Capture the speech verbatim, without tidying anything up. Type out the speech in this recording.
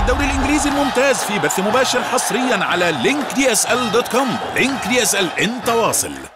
الدوري الإنجليزي الممتاز في بث مباشر حصريا على لينك دي اس ال دوت كوم. لينك دي اس ال، انت واصل.